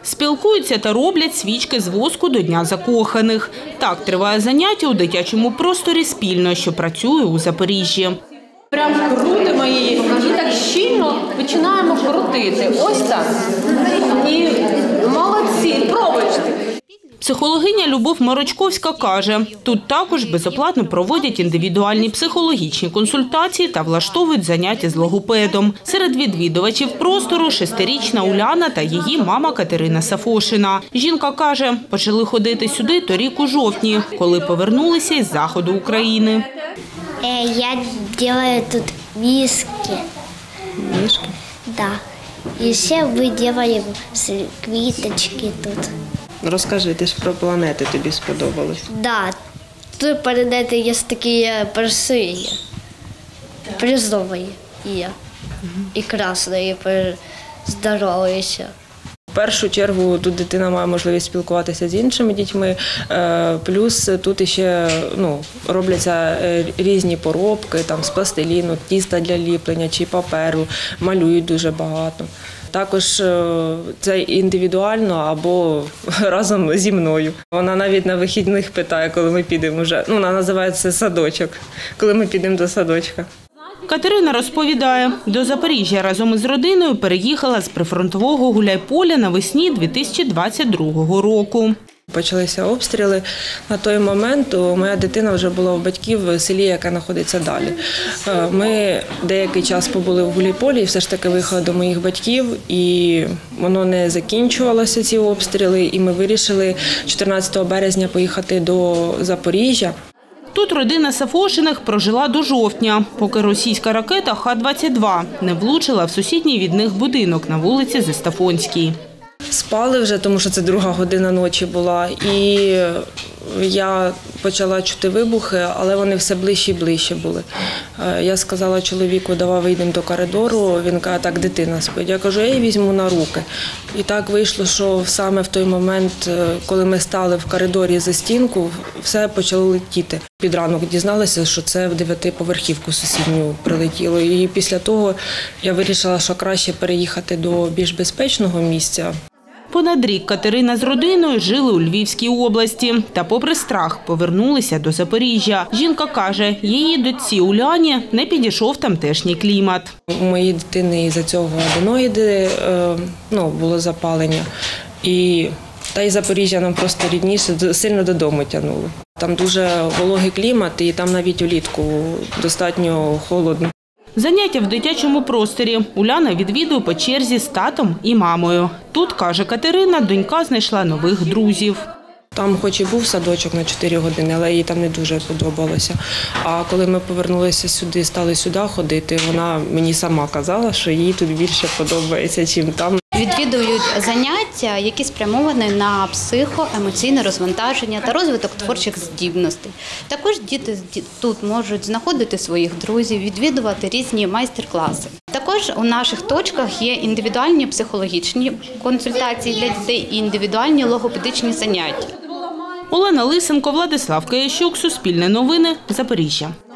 Спілкуються та роблять свічки з воску до Дня закоханих. Так триває заняття у дитячому просторі «Спільно», що працює у Запоріжжі. Прям крутимо її і так щільно починаємо крутити. Ось так. І молодці, пробуйте. Психологиня Любов Морочковська каже, тут також безоплатно проводять індивідуальні психологічні консультації та влаштовують заняття з логопедом. Серед відвідувачів простору 6-річна Уляна та її мама Катерина Сафошина. Жінка каже, почали ходити сюди торік у жовтні, коли повернулися із заходу України. Я делаю тут миски. Мишки? Да. И все мы делаем квиточки тут. Розкажи, ти ж про планети тобі сподобалось. Да. Тут планети є такі прості, призові є. І красні, і здорові. В першу чергу тут дитина має можливість спілкуватися з іншими дітьми, плюс тут ще робляться різні поробки з пластиліну, тіста для ліплення чи паперу, малюють дуже багато. Також це індивідуально або разом зі мною. Вона навіть на вихідних питає, коли ми підемо вже. Вона називає це садочок, коли ми підемо до садочка. Катерина розповідає, до Запоріжжя разом із родиною переїхала з прифронтового Гуляйполя навесні 2022 року. Почалися обстріли. На той момент моя дитина вже була у батьків в селі, яке знаходиться далі. Ми деякий час побули в Гуляйполі і все ж таки виїхали до моїх батьків. І воно не закінчувалося, ці обстріли. І ми вирішили 14 березня поїхати до Запоріжжя. Тут родина Сафошиних прожила до жовтня, поки російська ракета Х-22 не влучила в сусідній від них будинок на вулиці Зестафонській. Спали вже, тому що це 2 година ночі була, і я почала чути вибухи, але вони все ближче і ближче були. Я сказала чоловіку, давай вийдемо до коридору, він каже, так, дитина спить. Я кажу, я її візьму на руки. І так вийшло, що саме в той момент, коли ми стали в коридорі за стінку, все почало летіти. Під ранок дізналася, що це в 9-поверхівку сусідню прилетіло. І після того я вирішила, що краще переїхати до більш безпечного місця. Понад рік Катерина з родиною жили у Львівській області та попри страх повернулися до Запоріжжя. Жінка каже, її дочці Уляні не підійшов тамтешній клімат. У моєї дитини із-за цього аденоїди було запалення. Та й Запоріжжя нам просто рідніше, сильно додому тягнуло. Там дуже вологий клімат і там навіть влітку достатньо холодно. Заняття в дитячому просторі Уляна відвідує по черзі з татом і мамою. Тут, каже Катерина, донька знайшла нових друзів. Там хоч і був садочок на 4 години, але їй там не дуже подобалося. А коли ми повернулися сюди, стали сюди ходити, вона мені сама казала, що їй тут більше подобається, ніж там. Відвідують заняття, які спрямовані на психоемоційне розвантаження та розвиток творчих здібностей. Також діти тут можуть знаходити своїх друзів, відвідувати різні майстер-класи. Також у наших точках є індивідуальні психологічні консультації для дітей і індивідуальні логопедичні заняття. Олена Лисенко, Владислав Киящук, Суспільне новини, Запоріжжя.